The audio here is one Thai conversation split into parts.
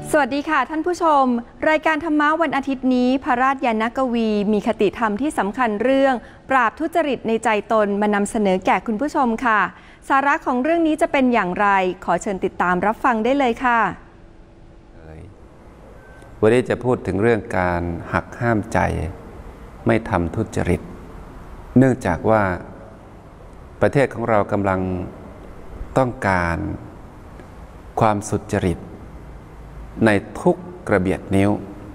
สวัสดีค่ะท่านผู้ชมรายการธรรมะวันอาทิตย์นี้พระราชยานกวีมีคติธรรมที่สำคัญเรื่องปราบทุจริตในใจตนมานำเสนอแก่คุณผู้ชมค่ะสาระของเรื่องนี้จะเป็นอย่างไรขอเชิญติดตามรับฟังได้เลยค่ะวันนี้จะพูดถึงเรื่องการหักห้ามใจไม่ทำทุจริตเนื่องจากว่าประเทศของเรากำลังต้องการความสุจริตในทุกกระเบียดนิ้ว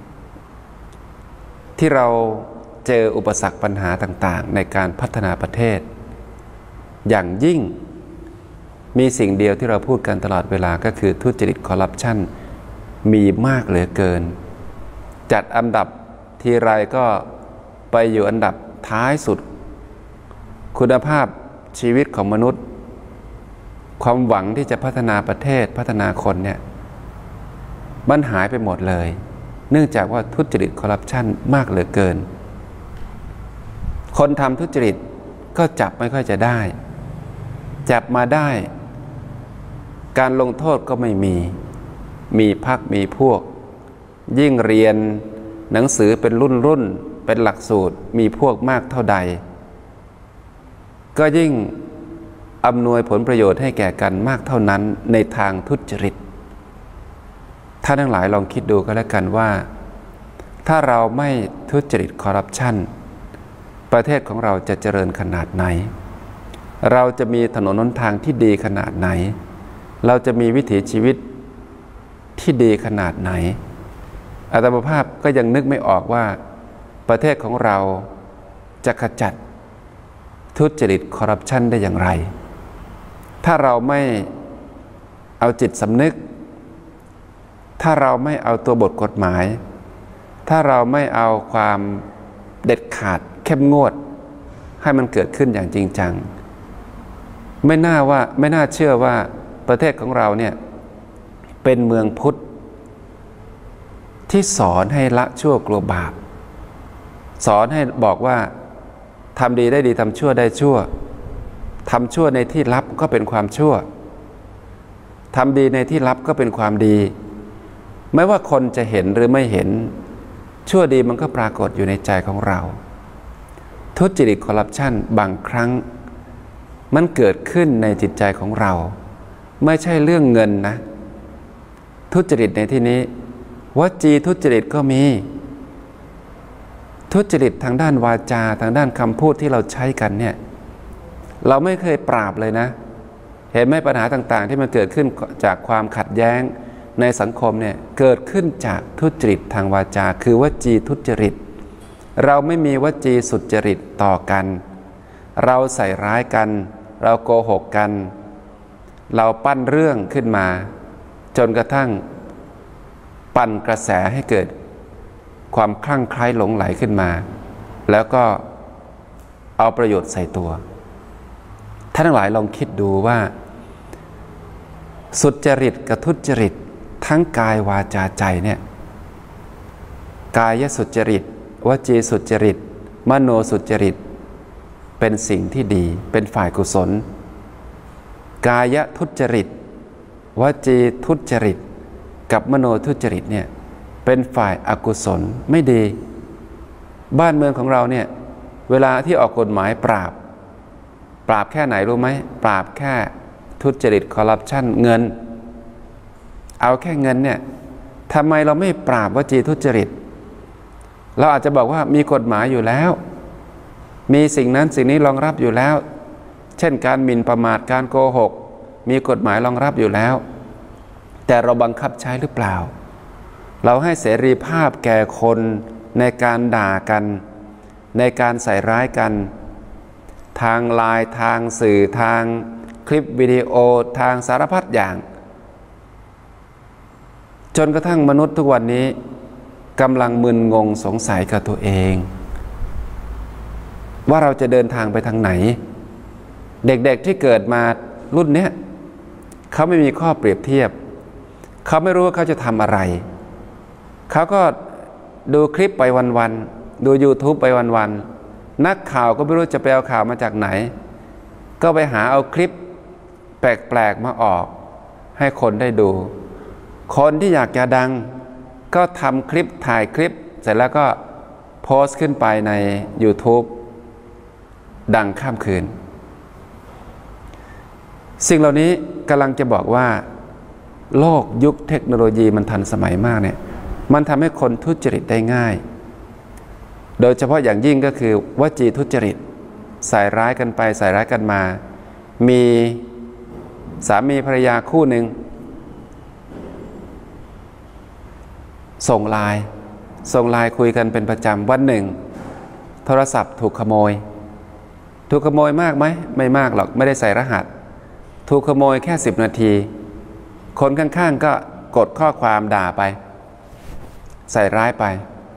ที่เราเจออุปสรรคปัญหาต่างๆในการพัฒนาประเทศอย่างยิ่งมีสิ่งเดียวที่เราพูดกันตลอดเวลาก็คือทุจริตคอร์รัปชันมีมากเหลือเกินจัดอันดับทีไรก็ไปอยู่อันดับท้ายสุดคุณภาพชีวิตของมนุษย์ความหวังที่จะพัฒนาประเทศพัฒนาคนเนี่ยมันหายไปหมดเลยเนื่องจากว่าทุจริตคอร์รัปชันมากเหลือเกินคนทำทุจริตก็จับไม่ค่อยจะได้จับมาได้การลงโทษก็ไม่มีพรรคมีพวกยิ่งเรียนหนังสือเป็นรุ่นเป็นหลักสูตรมีพวกมากเท่าใดก็ยิ่งอำนวยผลประโยชน์ให้แก่กันมากเท่านั้นในทางทุจริตท่านทั้งหลายลองคิดดูก็แล้วกันว่าถ้าเราไม่ทุจริตคอร์รัปชันประเทศของเราจะเจริญขนาดไหนเราจะมีถนนหนทางที่ดีขนาดไหนเราจะมีวิถีชีวิตที่ดีขนาดไหนอาตมาภาพก็ยังนึกไม่ออกว่าประเทศของเราจะขจัดทุจริตคอร์รัปชันได้อย่างไรถ้าเราไม่เอาจิตสำนึกถ้าเราไม่เอาตัวบทกฎหมายถ้าเราไม่เอาความเด็ดขาดเข้มงวดให้มันเกิดขึ้นอย่างจริงจังไม่น่าเชื่อว่าประเทศของเราเนี่ยเป็นเมืองพุทธที่สอนให้ละชั่วกลัวบาปสอนให้บอกว่าทำดีได้ดีทำชั่วได้ชั่วทำชั่วในที่ลับก็เป็นความชั่วทำดีในที่ลับก็เป็นความดีไม่ว่าคนจะเห็นหรือไม่เห็นชั่วดีมันก็ปรากฏอยู่ในใจของเราทุจริตคอร์รัปชันบางครั้งมันเกิดขึ้นในจิตใจของเราไม่ใช่เรื่องเงินนะทุจริตในที่นี้วจีทุจริตก็มีทุจริตทางด้านวาจาทางด้านคำพูดที่เราใช้กันเนี่ยเราไม่เคยปราบเลยนะเห็นไหมปัญหาต่างๆที่มันเกิดขึ้นจากความขัดแย้งในสังคมเนี่ยเกิดขึ้นจากทุจริตทางวาจาคือวจีทุจริตเราไม่มีวจีสุจริตต่อกันเราใส่ร้ายกันเราโกหกกันเราปั้นเรื่องขึ้นมาจนกระทั่งปั่นกระแสให้เกิดความคลั่งไคล้หลงไหลขึ้นมาแล้วก็เอาประโยชน์ใส่ตัวท่านทั้งหลายลองคิดดูว่าสุจริตกับทุจริตทั้งกายวาจาใจเนี่ยกายสุจริตวจีสุจริตมโนสุจริตเป็นสิ่งที่ดีเป็นฝ่ายกุศลกายทุจริตวจีทุจริตกับมโนทุจริตเนี่ยเป็นฝ่ายอกุศลไม่ดีบ้านเมืองของเราเนี่ยเวลาที่ออกกฎหมายปราบแค่ไหนรู้ไหมปราบแค่ทุจริตคอร์รัปชันเงินเอาแค่เงินเนี่ยทำไมเราไม่ปราบวจีทุจริตเราอาจจะบอกว่ามีกฎหมายอยู่แล้วมีสิ่งนั้นสิ่งนี้รองรับอยู่แล้วเช่นการหมิ่นประมาทการโกหกมีกฎหมายรองรับอยู่แล้วแต่เราบังคับใช้หรือเปล่าเราให้เสรีภาพแก่คนในการด่ากันในการใส่ร้ายกันทางไลน์ทางสื่อทางคลิปวิดีโอทางสารพัดอย่างจนกระทั่งมนุษย์ทุกวันนี้กำลังมึนงงสงสัยกับตัวเองว่าเราจะเดินทางไปทางไหนเด็กๆที่เกิดมารุ่นเนี้ยเขาไม่มีข้อเปรียบเทียบเขาไม่รู้ว่าเขาจะทำอะไรเขาก็ดูคลิปไปวันๆดู YouTube ไปวันๆนักข่าวก็ไม่รู้จะไปเอาข่าวมาจากไหนก็ไปหาเอาคลิปแปลกๆมาออกให้คนได้ดูคนที่อยากจะดังก็ทำคลิปถ่ายคลิปเสร็จแล้วก็โพสต์ขึ้นไปใน YouTube ดังข้ามคืนสิ่งเหล่านี้กำลังจะบอกว่าโลกยุคเทคโนโลยีมันทันสมัยมากเนี่ยมันทำให้คนทุจริตได้ง่ายโดยเฉพาะอย่างยิ่งก็คือวจีทุจริตใส่ร้ายกันไปใส่ร้ายกันมามีสามีภรรยาคู่หนึ่งส่งไลน์คุยกันเป็นประจำวันหนึ่งโทรศัพท์ถูกขโมยมากไหมไม่มากหรอกไม่ได้ใส่รหัสถูกขโมยแค่10 นาทีคนข้างๆก็กดข้อความด่าไปใส่ร้ายไป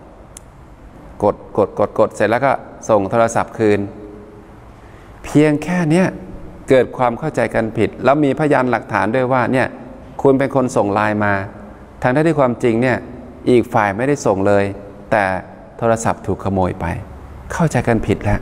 กดเสร็จแล้วก็ส่งโทรศัพท์คืนเพียงแค่เนี้ยเกิดความเข้าใจกันผิดแล้วมีพยานหลักฐานด้วยว่าเนี่ยคุณเป็นคนส่งไลน์มาทางที่ความจริงเนี่ยอีกฝ่ายไม่ได้ส่งเลยแต่โทรศัพท์ถูกขโมยไปเข้าใจกันผิดแล้ว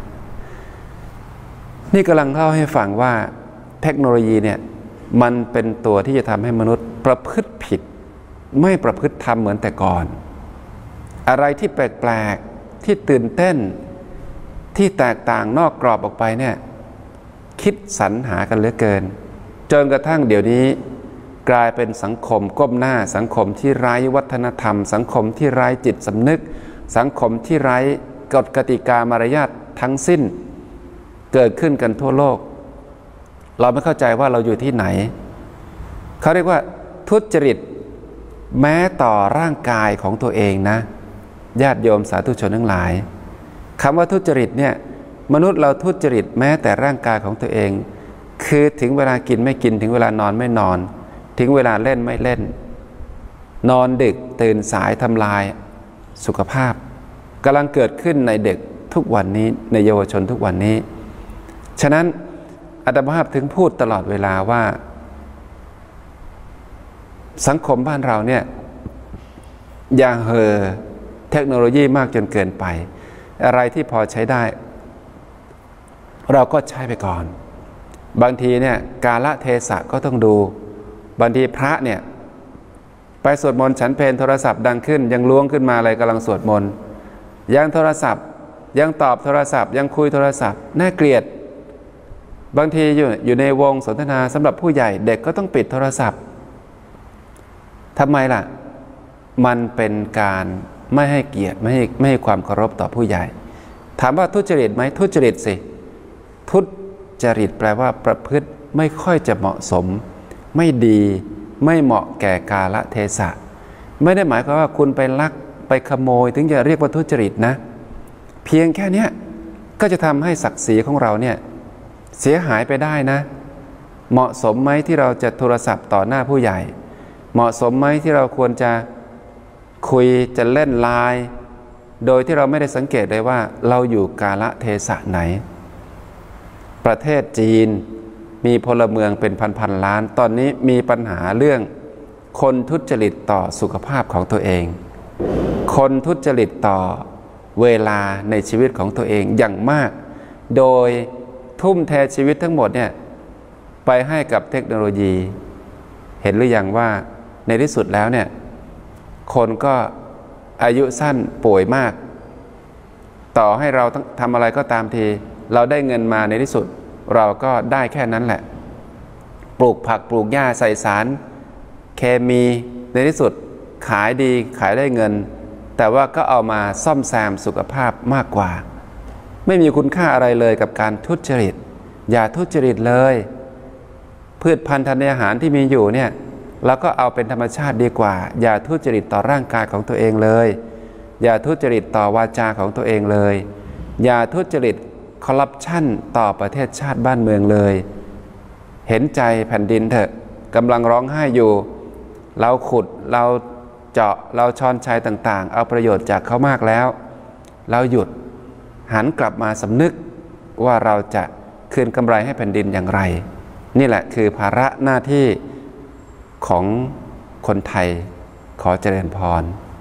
นี่กำลังเล่าให้ฟังว่าเทคโนโลยีเนี่ยมันเป็นตัวที่จะทำให้มนุษย์ประพฤติผิดไม่ประพฤติธรรมเหมือนแต่ก่อนอะไรที่แปลกๆที่ตื่นเต้นที่แตกต่างนอกกรอบออกไปเนี่ยคิดสรรหากันเหลือเกินจนกระทั่งเดี๋ยวนี้กลายเป็นสังคมก้มหน้าสังคมที่ไร้วัฒนธรรมสังคมที่ไร้จิตสำนึกสังคมที่ไร้กฎกติกามารยาททั้งสิ้นเกิดขึ้นกันทั่วโลกเราไม่เข้าใจว่าเราอยู่ที่ไหนเขาเรียกว่าทุจริตแม้ต่อร่างกายของตัวเองนะญาติโยมสาธุชนทั้งหลายคำว่าทุจริตเนี่ยมนุษย์เราทุจริตแม้แต่ร่างกายของตัวเองคือถึงเวลากินไม่กินถึงเวลานอนไม่นอนถึงเวลาเล่นไม่เล่นนอนดึกตื่นสายทำลายสุขภาพกำลังเกิดขึ้นในเด็กทุกวันนี้ในเยาวชนทุกวันนี้ฉะนั้นอาตมาภาพถึงพูดตลอดเวลาว่าสังคมบ้านเราเนี่ยอย่าเห่อเทคโนโลยีมากจนเกินไปอะไรที่พอใช้ได้เราก็ใช้ไปก่อนบางทีเนี่ยกาลเทศะก็ต้องดูบางทีพระเนี่ยไปสวดมนต์ฉันเพลโทรศัพท์ดังขึ้นยังล้วงขึ้นมาอะไรกำลังสวดมนต์ยังโทรศัพท์ยังตอบโทรศัพท์ยังคุยโทรศัพท์น่าเกลียดบางทีอยู่ในวงสนทนาสำหรับผู้ใหญ่เด็กก็ต้องปิดโทรศัพท์ทำไมล่ะมันเป็นการไม่ให้เกียรติไม่ให้ความเคารพต่อผู้ใหญ่ถามว่าทุจริตไหมทุจริตสิทุจริตแปลว่าประพฤติไม่ค่อยจะเหมาะสมไม่ดีไม่เหมาะแก่กาลเทศะไม่ได้หมายความว่าคุณไปลักไปขโมยถึงจะเรียกว่าทุจริตนะเพียงแค่นี้ก็จะทำให้ศักดิ์ศรีของเราเนี่ยเสียหายไปได้นะเหมาะสมไหมที่เราจะโทรศัพท์ต่อหน้าผู้ใหญ่เหมาะสมไหมที่เราควรจะคุยจะเล่นไลน์โดยที่เราไม่ได้สังเกตเลยว่าเราอยู่กาลเทศะไหนประเทศจีนมีพลเมืองเป็นพันล้านตอนนี้มีปัญหาเรื่องคนทุจริตต่อสุขภาพของตัวเองคนทุจริตต่อเวลาในชีวิตของตัวเองอย่างมากโดยทุ่มเทชีวิตทั้งหมดเนี่ยไปให้กับเทคโนโลยีเห็นหรือยังว่าในที่สุดแล้วเนี่ยคนก็อายุสั้นป่วยมากต่อให้เราทำอะไรก็ตามทีเราได้เงินมาในที่สุดเราก็ได้แค่นั้นแหละปลูกผักปลูกหญ้าใส่สารเคมีในที่สุดขายดีขายได้เงินแต่ว่าก็เอามาซ่อมแซมสุขภาพมากกว่าไม่มีคุณค่าอะไรเลยกับการทุจริตอย่าทุจริตเลยพืชพันธุ์ธัญญาหารที่มีอยู่เนี่ยเราก็เอาเป็นธรรมชาติดีกว่าอย่าทุจริตต่อร่างกายของตัวเองเลยอย่าทุจริตต่อวาจาของตัวเองเลยอย่าทุจริตคอร์รัปชันต่อประเทศชาติบ้านเมืองเลยเห็นใจแผ่นดินเถอะกำลังร้องไห้อยู่เราขุดเราเจาะเราช้อนชัยต่างๆเอาประโยชน์จากเขามากแล้วเราหยุดหันกลับมาสำนึกว่าเราจะคืนกำไรให้แผ่นดินอย่างไรนี่แหละคือภาระหน้าที่ของคนไทยขอเจริญพร